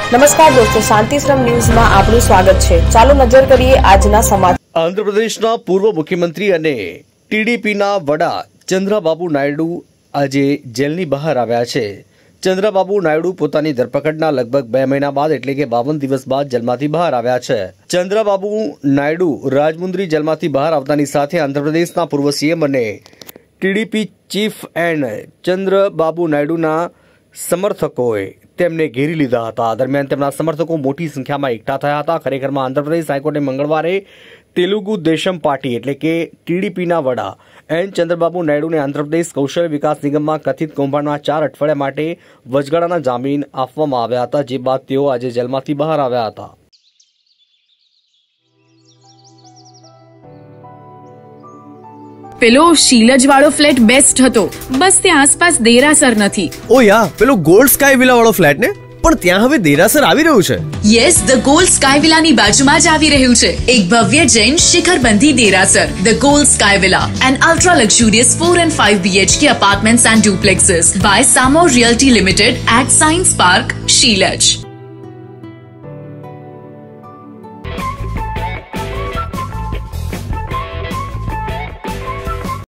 નમસ્કાર દોસ્તો, શાંતિશ્રમ ન્યૂઝમાં આપનું સ્વાગત છે। ચાલો નજર કરીએ આજના સમાચાર। આંધ્રપ્રદેશના પૂર્વ મુખ્યમંત્રી અને ટીડીપીના વડા ચંદ્રબાબુ નાયડુ આજે જેલની બહાર આવ્યા છે। ચંદ્રબાબુ નાયડુ પોતાની ધરપકડના લગભગ 2 મહિના બાદ એટલે કે 52 દિવસ બાદ જેલમાંથી બહાર આવ્યા છે। ચંદ્રબાબુ નાયડુ રાજમુંદ્રી જેલમાંથી બહાર આવતાની સાથે આંધ્રપ્રદેશના પૂર્વ સીએમ અને ટીડીપી ચીફ એન્ડ ચંદ્રબાબુ નાયડુના સમર્થકોએ તેમને ઘેરી લીધા હતા। દરમિયાન તેમના સમર્થકો મોટી સંખ્યામાં એકઠા થયા હતા। ખરેખરમાં આંધ્રપ્રદેશ હાઈકોર્ટે મંગળવારે તેલુગુ દેશમ પાર્ટી એટલે કે ટીડીપીના વડા એન ચંદ્રબાબુ નાયડુને આંધ્રપ્રદેશ કૌશલ્ય વિકાસ નિગમમાં કથિત કૌભાંડમાં 4 અઠવાડિયા માટે વચગાળાના જામીન આપવામાં આવ્યા હતા, જે બાદ તેઓ આજે જેલમાંથી બહાર આવ્યા હતા। પેલો શીલજ વાળો ફ્લેટ બેસ્ટ હતો, બસ ત્યાં આસપાસ દેરાસર નથી। ઓ યા, પેલો ગોલ્ડ સ્કાય વિલા વાળો ફ્લેટ ને, પણ ત્યાં હવે દેરાસર આવી રહ્યું છે। યસ, ધ ગોલ્ડ સ્કાય વિલાની બાજુમાં જ આવી રહ્યું છે એક ભવ્ય જૈન શિખરબંધી દેરાસર। The Gold Sky Villa, an ultra luxurious 4 and 5 BHK apartments and duplexes by Samo Realty Limited at Science Park, Shilaj।